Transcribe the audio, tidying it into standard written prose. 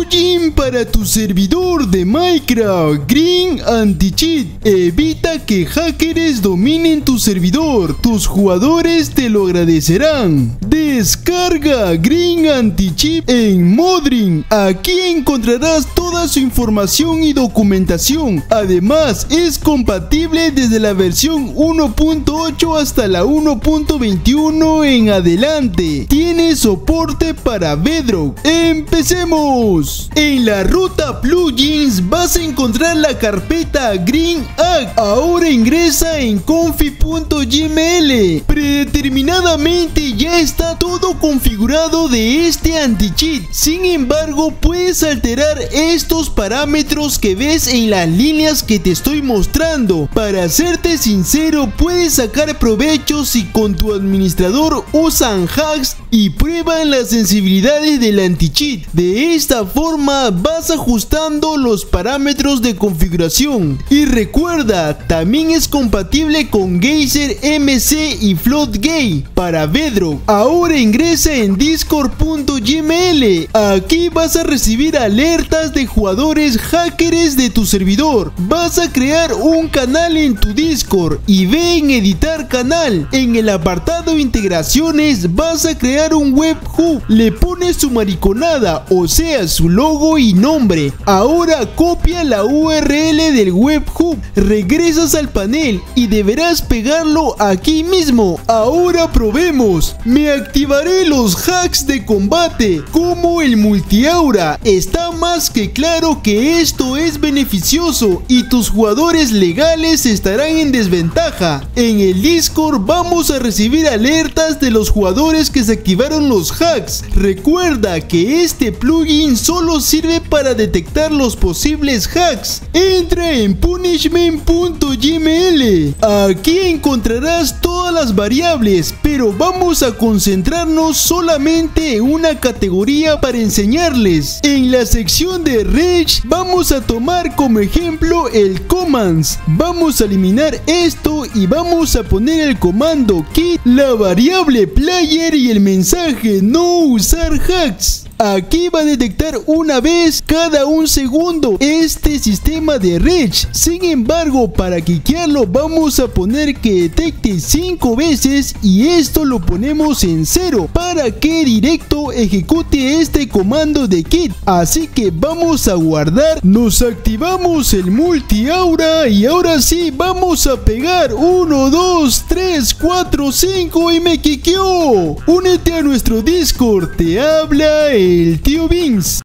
plugin para tu servidor de Minecraft, Green Anti-Cheat. Evita que hackers dominen tu servidor. Tus jugadores te lo agradecerán. Descarga Green Anti-Cheat en Modrin. Aquí encontrarás toda su información y documentación. Además, es compatible desde la versión 1.8 hasta la 1.21 en adelante. Tiene soporte para Bedrock. ¡Empecemos! En la ruta plugins vas a encontrar la carpeta Green Hack. Ahora ingresa en confi.yml. Predeterminadamente ya está todo configurado de este anti-cheat. Sin embargo, puedes alterar estos parámetros que ves en las líneas que te estoy mostrando. Para serte sincero, puedes sacar provecho si con tu administrador usan hacks y prueban las sensibilidades del anti-cheat. De esta forma vas ajustando los parámetros de configuración. Y recuerda, también es compatible con Geyser MC y FloatGate para Bedrock. Ahora ingresa en discord.yml. Aquí vas a recibir alertas de jugadores hackers de tu servidor. Vas a crear un canal en tu Discord y ve en editar canal. En el apartado integraciones vas a crear un webhook. Le pones su mariconada, o sea su logo y nombre. Ahora copia la URL del webhook, regresas al panel y deberás pegarlo aquí mismo. Ahora probemos. Me activaré los hacks de combate como el multiaura. Está más que claro que esto es beneficioso y tus jugadores legales estarán en desventaja. En el Discord vamos a recibir alertas de los jugadores que se activaron los hacks. Recuerda que este plugin solo sirve para detectar los posibles hacks. Entra en punishment.yml. Aquí encontrarás todas las variables, pero vamos a concentrarnos solamente en una categoría para enseñarles. En la sección de Reg vamos a tomar como ejemplo el commands. Vamos a eliminar esto y vamos a poner el comando kit, la variable player y el mensaje no usar hacks. Aquí va a detectar una vez cada un segundo este sistema de Reg. Sin embargo, para quiquearlo vamos a poner que detecte 5 veces y esto lo ponemos en 0 para que directo ejecute este comando de kit. Así que vamos a guardar, nos activamos el multiaura y ahora sí vamos a pegar 1, 2, 3, 4, 5 y me quiqueó. Únete a nuestro Discord, te habla el tío Vince.